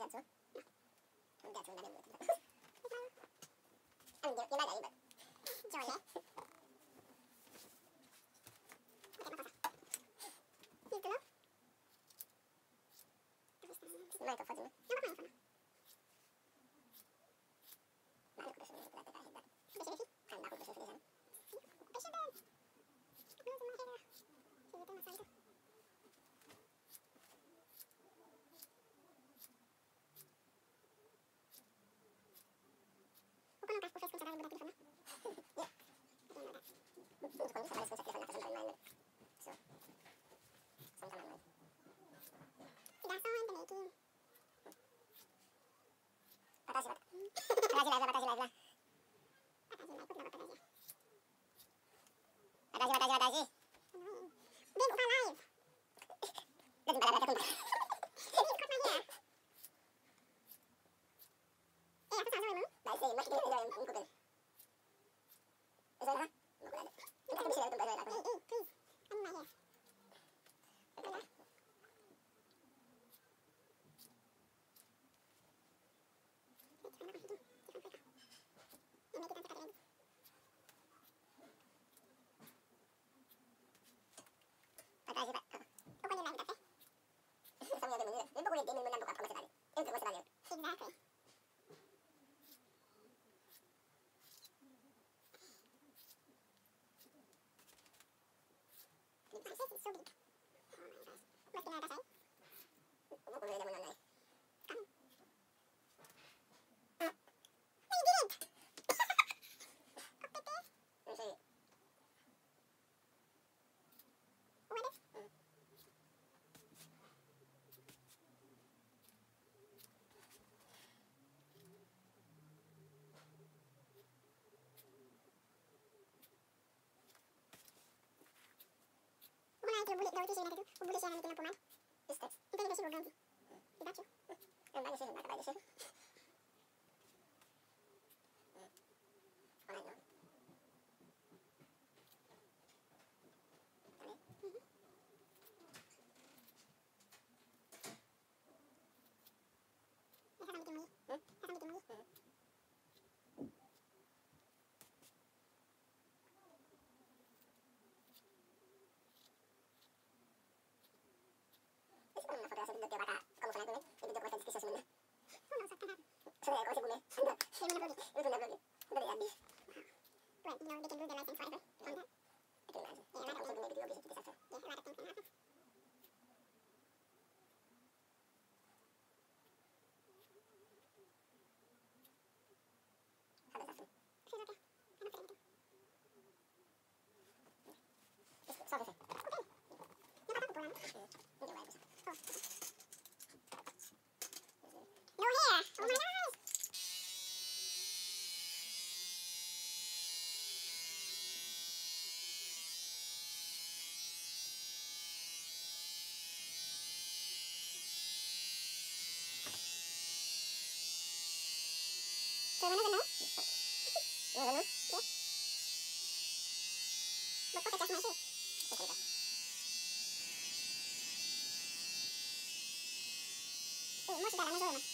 su. Non piace una delle due. Io la dai, Gioia. Titolo? Non è facile. Non lo fai. Ma io questo non potete fare. Invece sì. Anda, questo si dice. Pesce bene. Non si mangia. Si vede una salita. O con un casco fresco in salata di buttati di forno. Quando si fa le scuse che fanno sempre in mano. So. Sono tanto noi. Si dà solo in the making. Patasi, patasi live. Patasi live, patasi. Devo fa live. Devi imparare a comprare. Devi comprare. Apa saja memang? Dai, sei, masih kita yang kumpul. Eso lah. Kita bisa lihat tempat lain. Please. I'm not here. Udah. Patasi, Pak. Pokoknya live tapi. Sama ada menurut. Ini pokoknya game menambah apa masalah. Itu masalahnya. Exactly. It's so deep. Oh my gosh. What's the other side? What will I do? Come. No, you didn't! Oh, Pepe. Let me show you. What is? Boleh tahu itu sih nanti tuh, boleh sih nanti lampu mana? Itu juga sih ganti. Dibaca. Banyak sih, banyak sih. Online no. Esa bikin mui. Esa bikin mui. Una foto hace video que va como suena con él, el video con esta descripción segunda. No, no, sacan. Suena como segunda. Sí, una bloggy. Es una bloggy. Una de Abby. Well, you know, they can lose their life in forever from that. I can imagine. Yeah, a lot of things. Maybe obviously disaster. Yeah, a lot of things can happen. How does that feel? Feels okay. I'm not saying anything. Sorry, sir. Okay. No pasa por nada. No hair. Oh my gosh. So when does it know? You want to know? Yeah. But look, it's just my shape. Okay, mo si Dala na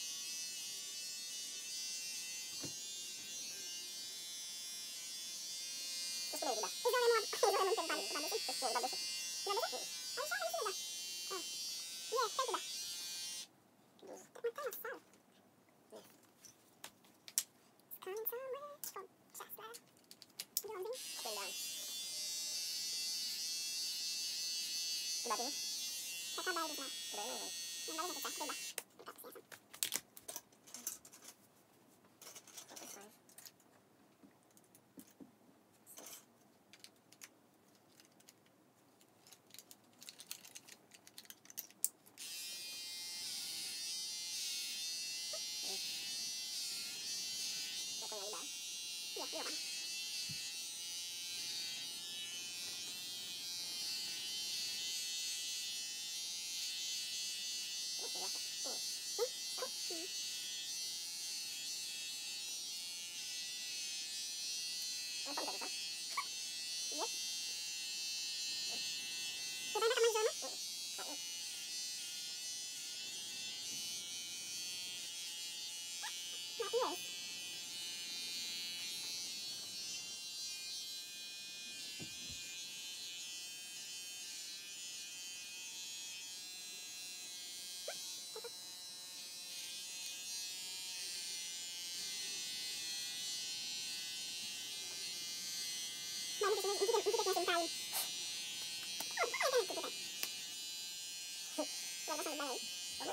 gusto mo diba? Ikaw na mo tempal balik. Gusto mo balik. Balik? Ay, siya sila. Oh. Yeah, thank you ba? What kind of sound? Yeah. It's coming somewhere from Chasla. Jumping. Up and down. Diba din? Kakabay din na. Diba yun? Yung balik na kita, diba? Tapos yan. Iya, iya bang. Apa tidak bisa? Iya. Kita nak main sana? Guarda, sono bene.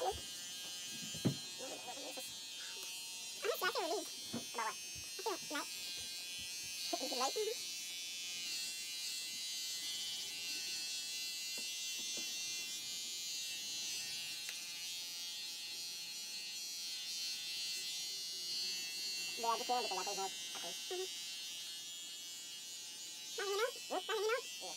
Honestly, I feel relieved. About what? I feel light. You feel light? Mm-hmm. Yeah, I just feel because I can help. Okay. Mm-hmm. Nothing you know? Nothing you know? Yeah.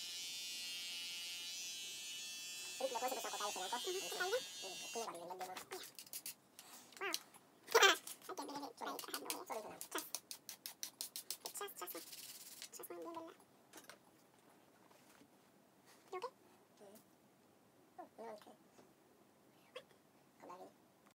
Pero la cosa es que se acaba de hacer. ¿Qué tal? ¿Cómo va a ir el demo? Wow. I can't believe it. Like, I had no idea. Sorry for that. Trust me, bien verdad. You okay? Oh, no, okay.